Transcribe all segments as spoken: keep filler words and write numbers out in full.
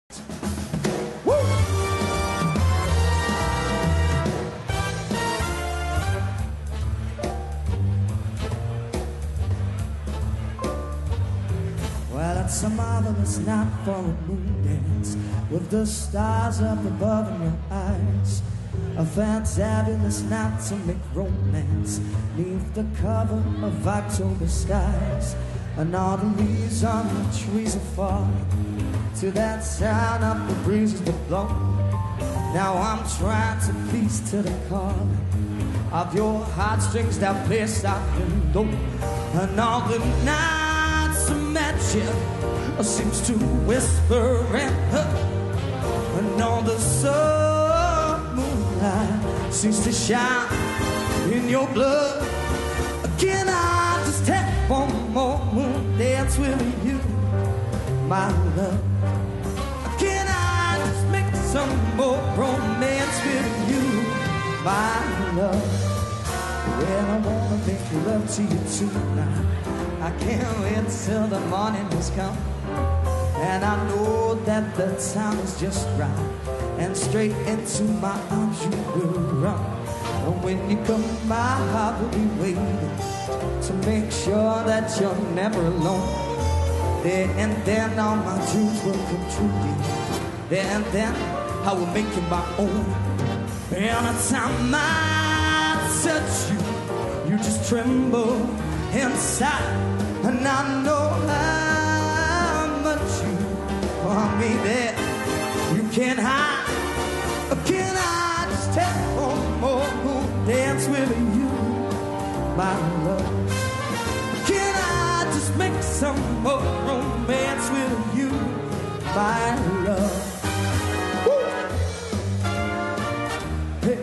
Well, it's a marvelous night for a moon dance, with the stars up above in your eyes. A fantabulous night to make romance, neath the cover of October skies. And all the leaves on the trees are falling to that sound of the breezes that blow. Now I'm trying to please to the calling of your heartstrings that play soft and low. And all the nights of magic seems to whisper and hurt, and all the sun moonlight seems to shine in your blood. Can I just have one more moon dance with you, my love? Can I just make some more romance with you, my love? Well, I wanna make love to you tonight. I can't wait till the morning has come, and I know that the time is just right, and straight into my arms you will run. And when you come, my heart will be waiting to make sure that you're never alone. There and then all my dreams will come true, dear. There and then I will make you my own. Anytime I touch you, you just tremble inside. And I know how much you want me there. You can't hide. Can I just have one more moon dance with you, my love? Can I just make some more romance with you, my love? Woo! Hey.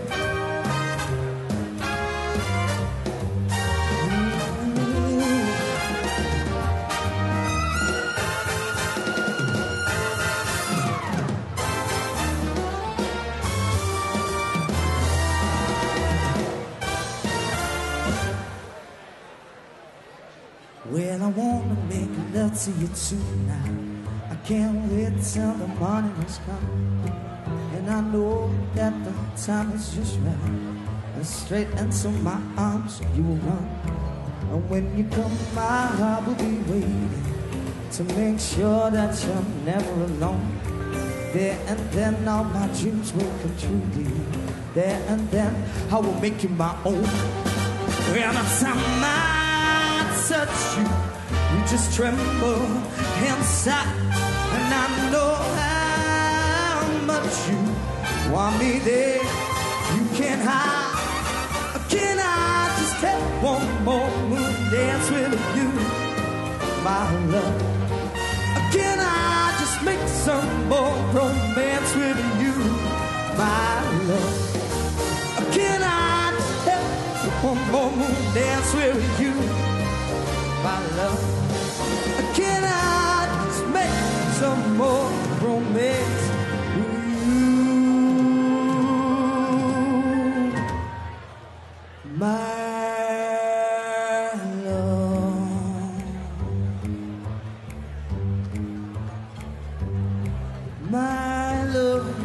Well, I wanna make love to you tonight. I can't wait till the morning has come, and I know that the time is just right, and straight into my arms you will run. And when you come, my heart will be waiting to make sure that you're never alone. There and then all my dreams will come true, dear. There and then I will make you my own. Anytime I touch you, you just tremble inside. And I know how much you want me there. You can't hide. Can I just have one more moon dance with you, my love? Can I just make some more romance with you, my love? Can I just have one more moon dance with you, my love? Can I just make some more romance with you, my love? My love,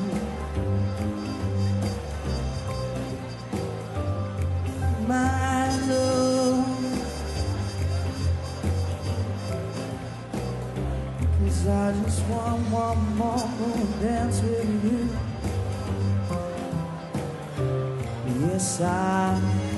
my love. 'Cause I just want one more moon dance with you. Yes, I